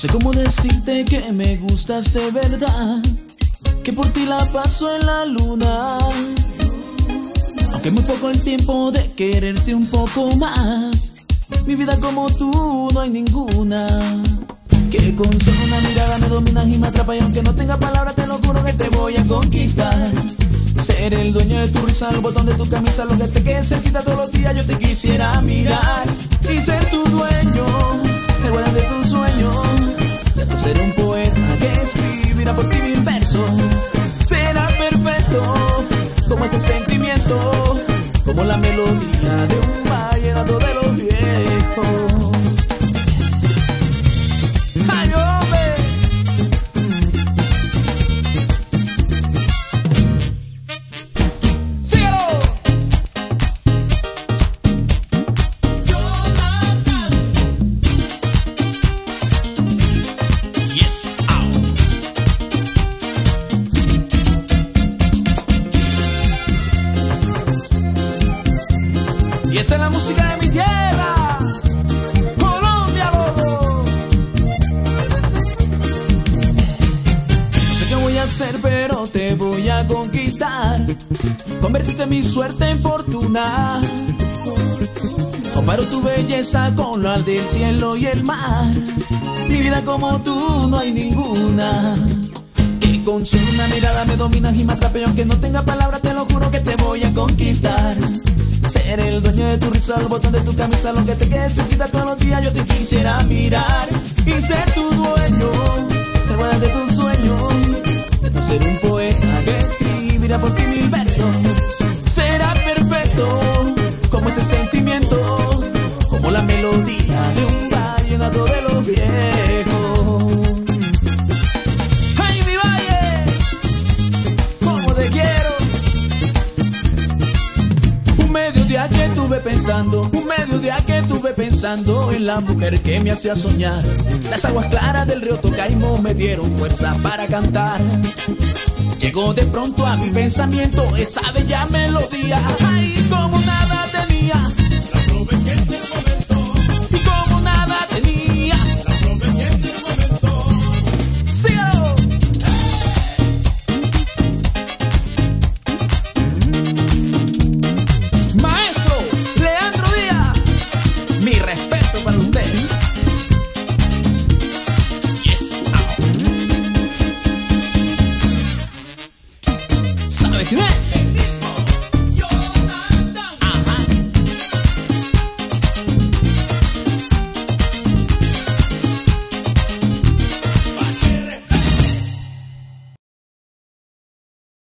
sé cómo decirte que me gustas de verdad, que por ti la paso en la luna. Aunque muy poco el tiempo de quererte un poco más, mi vida como tú no hay ninguna. Que con solo una mirada me dominas y me atrapas, y aunque no tenga palabras te lo juro que te voy a conquistar. Ser el dueño de tu risa, el botón de tu camisa, lo que te quede cerquita todos los días yo te quisiera mirar. Y ser tu dueño, el guardián de tus sueños, y hasta ser un poeta que escribirá por ti 1000 versos. Será perfecto como este sentimiento, como la melodía de un vallenato de los viejos. ¡Ay, hombre! ¡Síguelo! Yes, out. Y esta es la música de mi tierra, Colombia, loco. No sé qué voy a hacer, pero te voy a conquistar, convertirte mi suerte en fortuna. Comparo tu belleza con la del cielo y el mar, mi vida como tú no hay ninguna. Que con solo una mirada me dominas y me atrapas, y aunque no tenga palabras te lo juro que te voy a conquistar. Ser el dueño de tu risa, el botón de tu camisa, lo que te quede cerquita todos los días yo te quisiera mirar. Y ser tu dueño, el guardián de tus sueños, y hasta ser un poeta que escribirá por ti 1000 versos. Será perfecto como este sentimiento, como la melodía de un vallenato de los viejos. ¡Ay, mi valle! ¡Cómo te quiero! Un mediodía que estuve pensando, un mediodía que estuve pensando en la mujer que me hacía soñar. Las aguas claras del río Tocaimo me dieron fuerza para cantar. Llegó de pronto a mi pensamiento esa bella melodía. Ay, como nada